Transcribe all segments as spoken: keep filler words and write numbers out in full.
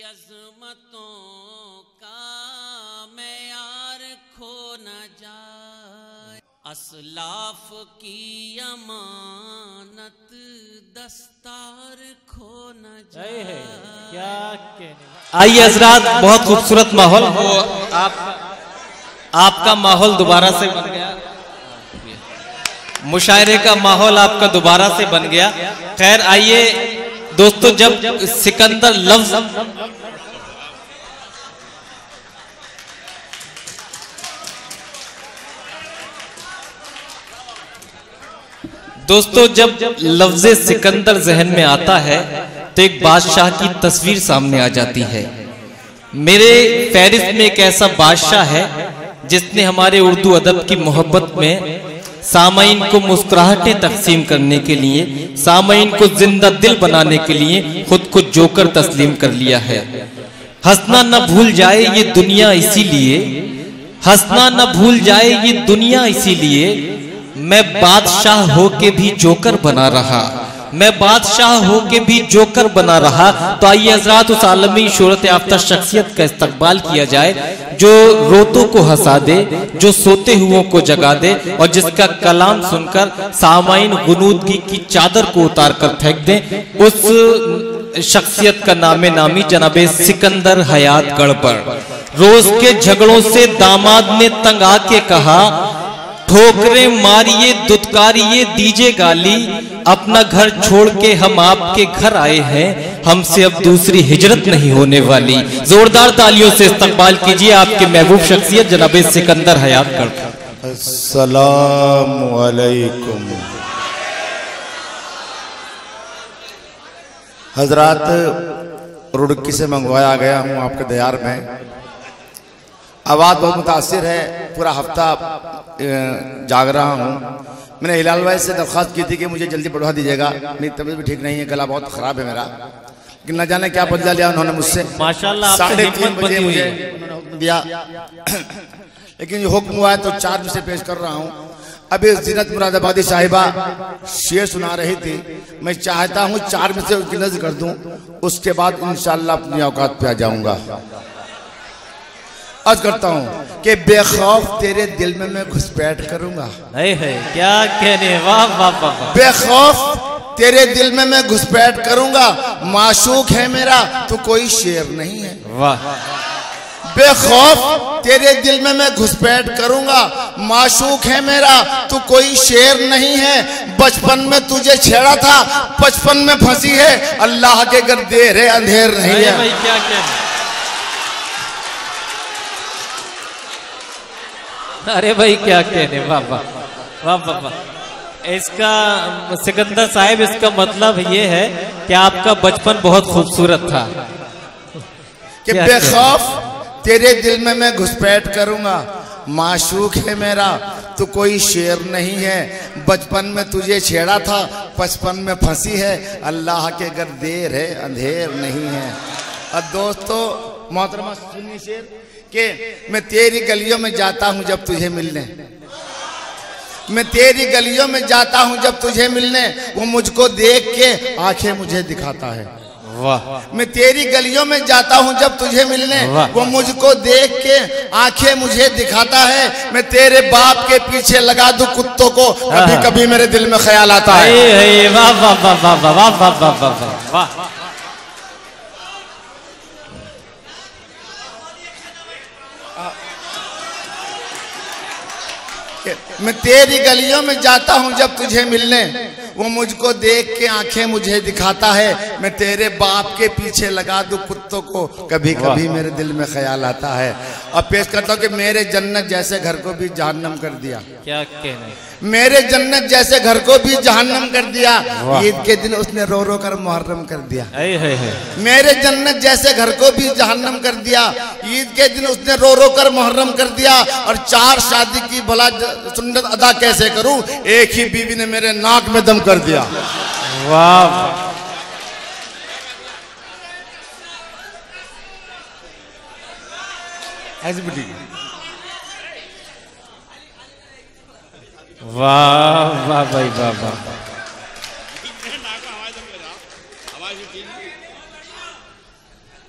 अजमतों का मेयार खो न जाए, असलाफ की अमानत दस्तार खो न जाए। क्या कहने। आइए हजरात, बहुत खूबसूरत माहौल हो, आप आपका माहौल दोबारा से बन गया, मुशायरे का माहौल आपका दोबारा से बन गया। खैर आइए दोस्तों, जब सिकंदर लफ्ज दोस्तों जब लफ्ज सिकंदर जहन में आता है तो एक बादशाह की तस्वीर सामने आ जाती है। मेरे फहरिस्त में एक ऐसा बादशाह है जिसने हमारे उर्दू अदब की मोहब्बत में सामाइन को मुस्कुराहटें तकसीम करने के लिए, सामाइन को जिंदा दिल बनाने के लिए खुद को जोकर तस्लीम कर लिया है। हंसना न भूल जाए ये दुनिया इसीलिए, हंसना न भूल जाए ये दुनिया इसीलिए, मैं बादशाह होके भी जोकर बना रहा, मैं बादशाह होके भी जोकर बना रहा। तो आइए हजरात, उस आलमी शोहरत याफ्ता शख्सियत का इस्तकबाल किया जाए जो रोतों को हंसा दे, जो सोते हुओं को जगा दे और जिसका कलाम सुनकर सामाइन गुनूदगी की चादर को उतार कर फेंक दे। उस शख्सियत का नामे नामी जनाबे सिकंदर हयात गड़बड़। रोज के झगड़ों से दामाद ने तंग आके कहा, ठोकरे मारिए दुत्कारिए दीजिए गाली, अपना घर छोड़ के हम आपके घर आए हैं, हमसे अब दूसरी हिजरत नहीं होने वाली। जोरदार तालियों से इस्तकबाल कीजिए आपके महबूब शख्सियत जनाबे सिकंदर हयात गड़बड़। अस्सलामु अलैकुम। हजरात, रुड़की से मंगवाया गया हूँ आपके दयार में। आवाज़ बहुत मुतासिर है, पूरा हफ्ता जाग रहा हूँ। मैंने हिलाल भाई से दरख्वास्त की थी कि मुझे जल्दी पढ़वा दीजिएगा, मेरी तबीयत भी ठीक नहीं है, गला बहुत ख़राब है मेरा, लेकिन न जाने क्या बदला लिया उन्होंने मुझसे। माशाल्लाह साढ़े तीन बजे मुझे हुक्म दिया, लेकिन ये हुक्म हुआ है तो चार बजे से पेश कर रहा हूँ। अभी जीनत मुरादाबादी साहिबा शेर सुना रही थी, मैं चाहता हूँ चार बजे उसकी नज़र कर दूँ, उसके बाद इंशाअल्लाह अपनी औकात पे आ जाऊँगा। आज करता हूँ कि बेखौफ तेरे दिल में मैं घुसपैठ करूंगा। है है क्या कहने, वाह वाह वाह। बेखौफ तेरे दिल में मैं घुसपैठ करूंगा, माशूक है मेरा तो कोई शेर नहीं है। वाह। बेखौफ तेरे दिल में मैं घुसपैठ करूंगा, माशूक है मेरा तो कोई शेर नहीं है। बचपन में तुझे छेड़ा था, बचपन में फंसी है, अल्लाह के घर देर है अंधेर नहीं है। भाई क्या कहने। अरे भाई क्या कहने, वाह वाह वाह वाह वाह। इसका सिकंदर साहिब, इसका मतलब ये है कि आपका बचपन बहुत खूबसूरत था। कि बेखौफ तेरे दिल में मैं घुसपैठ करूंगा, माशूक है मेरा तो कोई शेर नहीं है। बचपन में तुझे छेड़ा था, बचपन में फंसी है, अल्लाह के घर देर है अंधेर नहीं है। और दोस्तों मोहतरमा सुनिए शेर कि मैं तेरी गलियों में जाता हूं जब तुझे मिलने, मैं तेरी गलियों में जाता हूं जब तुझे मिलने, वो मुझको देख के आंखें मुझे दिखाता है। वाह। मैं तेरी गलियों में जाता हूं जब तुझे मिलने, वो मुझको देख के आंखें मुझे दिखाता है। मैं तेरे बाप के पीछे लगा दूं कुत्तों को, कभी कभी मेरे दिल में ख्याल आता है। वाह वाह वाह वाह वाह वाह वाह वाह वाह। मैं तेरी गलियों में जाता हूं जब तुझे मिलने, वो मुझको देख के आंखें मुझे दिखाता है। मैं तेरे बाप के पीछे लगा दूं कुत्तों को, कभी कभी मेरे दिल में ख्याल आता है। और पेश करता हूं कि मेरे जन्नत जैसे घर को भी जहन्नम कर दिया। क्या कहने। मेरे जन्नत जैसे घर को भी जहन्नम कर दिया, ईद के दिन उसने रो रो कर मुहर्रम कर दिया। है है है। मेरे जन्नत जैसे घर को भी जहन्नम कर दिया, ईद के दिन उसने रो रो कर मुहर्रम कर दिया। और चार शादी की भला सुन्नत अदा कैसे करूं, एक ही बीवी ने मेरे नाक में दम कर दिया। वाह। ऐसी भी ठीक है। वाह वाह भाई वाह वाह।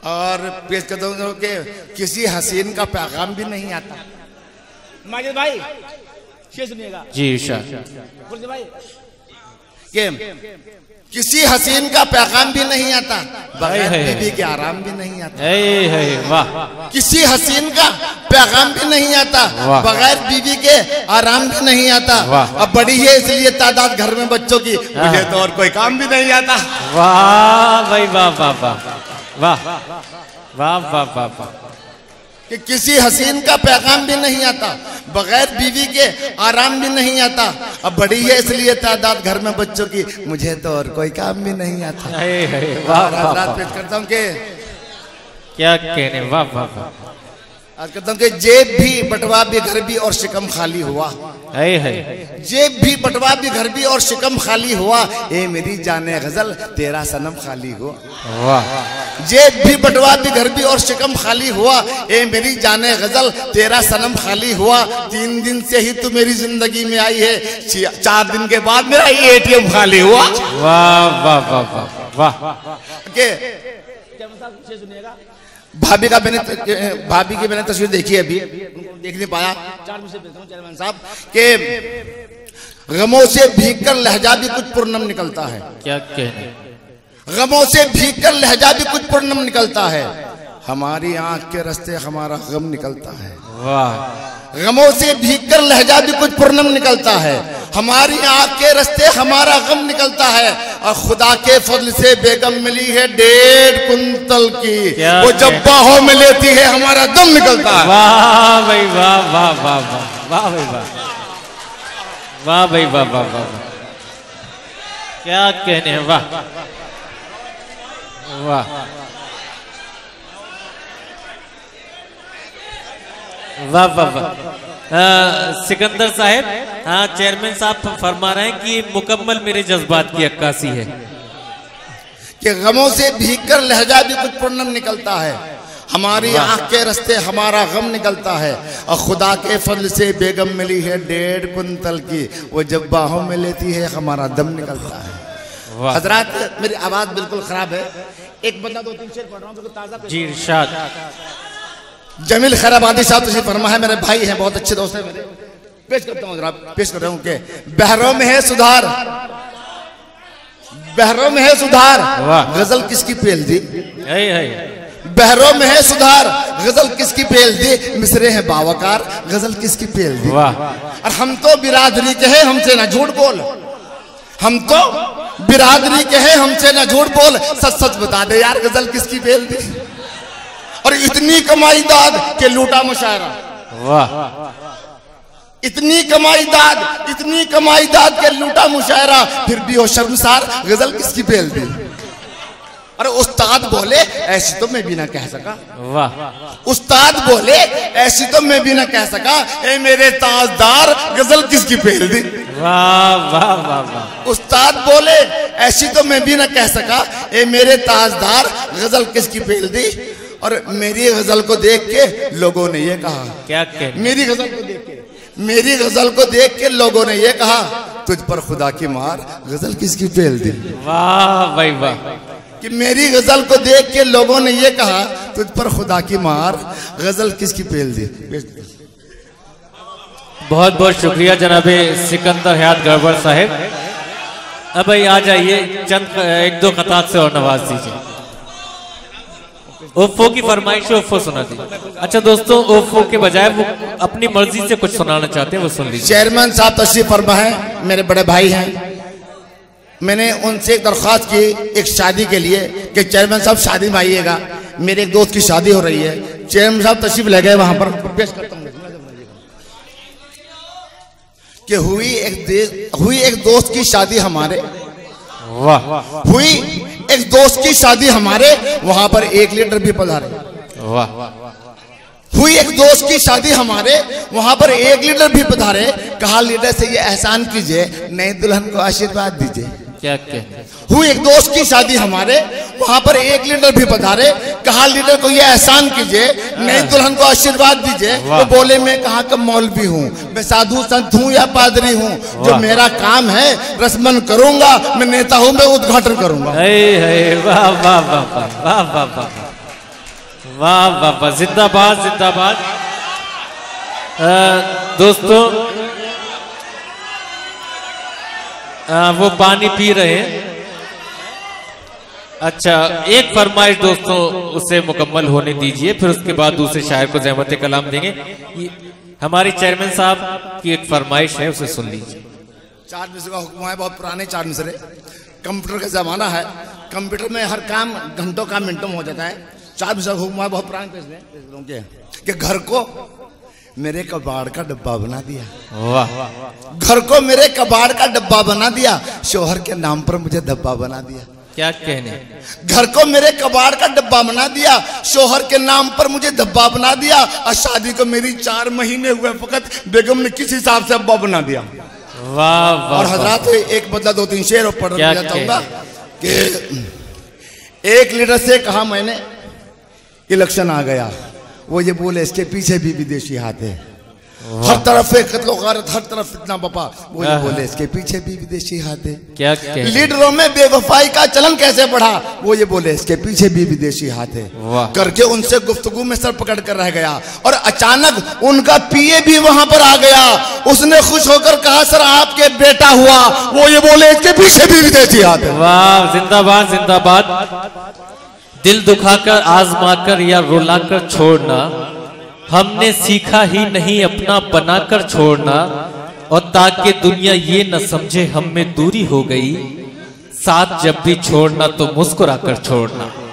और पेश करता हूँ कि किसी हसीन का पैगाम भी नहीं आता। माजिद भाई सुनिएगा जी इरशाद भाई कि किसी हसीन का पैगाम भी नहीं आता, बगैर बीवी के आराम भी नहीं आता। है है वाह। किसी हसीन का पैगाम भी नहीं आता, बगैर बीवी के आराम भी नहीं आता। अब बड़ी है इसलिए तादाद घर में बच्चों की, मुझे तो और कोई काम भी नहीं आता। वाह भाई वाह वाह वाह वाह वाह वाह वाह वाह। कि किसी हसीन का पैगाम भी नहीं आता, बगैर बीवी के आराम भी नहीं आता। अब बड़ी है इसलिए तादाद घर में बच्चों की, मुझे तो और कोई काम भी नहीं आता। वाह पेश करता हूँ कि क्या कहने वाह वाह वाह। आज कहता हूँ कि जेब भी बटवा भी घर भी और शिकम खाली हुआ। है है जेब भी बटवा भी घर भी और शिकम खाली हुआ, ए मेरी जाने गजल तेरा सनम खाली हुआ। वाह। जेब भी बटवा भी घर भी और शिकम खाली हुआ, ए मेरी जाने गजल तेरा सनम खाली हुआ। तीन दिन से ही तू मेरी जिंदगी में आई है, चार दिन के बाद मेरा एटीएम खाली हुआ। वाह वाह वाह वाह वाह। के सुनिएगा भाभी का मैंने भाभी की मैंने तस्वीर देखी है, अभी देख नहीं पाया। चार में से चेयरमैन साहब के गमों से भीग कर लहजा भी कुछ पूर्णम निकलता है। क्या कहने। गमों से भीग कर लहजा भी कुछ पूर्णम निकलता है, हमारी आंख के रास्ते हमारा गम निकलता है। वाह। गमों से भीग कर लहजा भी कुछ पूर्णम निकलता है, हमारी आंख के रास्ते हमारा गम निकलता है। और खुदा के फजल से बेगम मिली है डेढ़ कुंतल की, वो जब बाहों में लेती है हमारा दम निकलता है। वाह भाई वाह वाह वाह वाह वाह भाई वाह वाह भाई वाह वाह वाह। क्या कहने हैं वाह वाह वाह वाह वाह। सिकंदर साहब, हाँ चेयरमैन साहब फरमा रहे हैं कि मुकम्मल मेरे जज्बात की अक्कासी है कि गमों से भीग कर लहजा भी कुछ पूर्णम निकलता है, हमारी आंख के रास्ते हमारा गम निकलता है। और खुदा के फजल से बेगम मिली है डेढ़ कुंतल की, वो जब बाहों में लेती है हमारा दम निकलता है। हजरात मेरी आवाज बिल्कुल खराब है, एक बंदा दो तीन शेर पढ़ रहा हूँ ताजा। जी इरशाद। जमील खैराबादी साहब तुझे फरमा है, मेरे भाई हैं, बहुत अच्छे दोस्त हैं मेरे। पेश करता हूँ जरा, पेश कर रहा हूँ कि बहरों में है सुधार, बहरों में है सुधार, गजल किसकी पेल दी। है है। बहरों में है सुधार, गजल किसकी पेल दी, मिसरे हैं बावकार, गजल किसकी पेल दी। और हम तो बिरादरी के हैं, हमसे ना झूठ बोल, हम तो बिरादरी के हैं, हमसे ना झूठ बोल, सच सच बता दे यार गजल किसकी पेल दी। और इतनी कमाई दाद के लूटा मुशायरा। वाह। इतनी कमाई दाद इतनी कमाई दाद के लूटा मुशायरा, फिर भी हो शर्मसार, गजल किसकी पेल दी। अरे उस्ताद बोले ऐसी तो मैं भी ना कह सका। वाह। उस्ताद बोले ऐसी तो मैं भी ना कह सका, ए मेरे ताजदार गजल किसकी पेल दी। वाह वाह वाह वाह। उस्ताद बोले ऐसी तो मैं भी ना कह सका, ए मेरे ताजदार गजल किसकी पेल दी। और मेरी गजल को देख के लोगों ने ये कहा, क्या कहने। मेरी गजल को देख के मेरी गजल को देख के लोगों ने ये कहा, तुझ पर खुदा की मार गजल किसकी पेल दी। वाह भाई वाह। कि मेरी गजल को देख के लोगों ने ये कहा, तुझ पर खुदा की मार गजल किसकी पेल दी। बहुत बहुत शुक्रिया जनाबे सिकंदर हयात गड़बड़ साहब। अब भाई आ जाइए, चंद एक दो कतार से और नवाज दीजिए। ओफो की फरमाइश ओफो सुना दी। अच्छा दोस्तों, ओफो के बजाय वो अपनी मर्जी से कुछ सुनाना चाहते हैं, वो सुन लीजिए। चेयरमैन साहब तशरीफ फरमा है, मेरे बड़े भाई हैं। मैंने उनसे एक दरख्वास्त की एक शादी के लिए कि चेयरमैन साहब शादी में आइएगा, मेरे एक दोस्त की शादी हो रही है। चेयरमैन साहब तशरीफ ले गए वहां पर। पेश करता हूं कि हुई एक हुई एक दोस्त की शादी हमारे। वाह। हुई एक दोस्त की शादी हमारे, वहां पर एक लीडर भी पधारे। वाह। हुई एक दोस्त की शादी हमारे, वहां पर एक लीडर भी पधारे। कहा लीडर से ये एहसान कीजिए, नई दुल्हन को आशीर्वाद दीजिए। क्या कहते। हुई एक दोस्त की शादी हमारे, वहां पर एक लीडर भी पधारे। कहा लीडर को ये एहसान कीजिए, नई दुल्हन को आशीर्वाद दीजिए। वो बोले मैं कहाँ का मौलवी हूँ, मैं साधु संत हूँ या पादरी हूँ, जो मेरा काम है रस्मन करूंगा, मैं नेता हूँ मैं उद्घाटन करूंगा। वाह वाह वाह वाह वाह वाह। वाह वाह वाह, जिंदाबाद जिंदाबाद। दोस्तों आ, वो पानी पी रहे हैं। अच्छा, एक फरमाइश दोस्तों उसे मुकम्मल होने दीजिए, फिर उसके बाद दूसरे शायर को ज़हमत कलाम देंगे। हमारी चेयरमैन साहब की एक फरमाइश है, उसे सुन लीजिए। चार मिसरे का हुक्म है, बहुत पुराने चार मिसरे। कंप्यूटर का जमाना है, कंप्यूटर में हर काम घंटों का मिनटों में हो जाता है। चार मिसरे का हुक्म है, बहुत पुराने पेज कि घर को मेरे कबाड़ का डब्बा बना दिया। वाह। घर को मेरे कबाड़ का डब्बा बना दिया, शोहर के नाम पर मुझे डब्बा बना दिया। क्या कहने? घर को मेरे कबाड़ का डब्बा बना दिया, शोहर के नाम पर मुझे डब्बा बना दिया, और शादी को मेरी चार महीने हुए फकत बेगम ने किस हिसाब से अब्बा बना दिया। वाह वाह। और हजरात एक बदला दो तीन शेर पढ़ चाहूंगा कि एक लीडर से कहा मैंने, इलेक्शन आ गया, वो ये बोले इसके पीछे भी विदेशी हाथ है, हर तरफ कत्लो गारत, हर तरफ इतना बपा, वो ये बोले इसके पीछे भी विदेशी हाथ है। क्या लीडरों में बेवफाई का चलन कैसे बढ़ा, वो ये बोले इसके पीछे भी विदेशी हाथ है। करके उनसे गुफ्तगू में सर पकड़ कर रह गया, और अचानक उनका पीए भी वहां पर आ गया। उसने खुश होकर कहा सर आपके बेटा हुआ, वो ये बोले इसके पीछे भी विदेशी हाथ है। वाह, जिंदाबाद जिंदाबाद। दिल दुखाकर आजमाकर या रुलाकर छोड़ना हमने सीखा ही नहीं, अपना बनाकर छोड़ना, और ताकि दुनिया ये न समझे हम में दूरी हो गई, साथ जब भी छोड़ना तो मुस्कुराकर छोड़ना।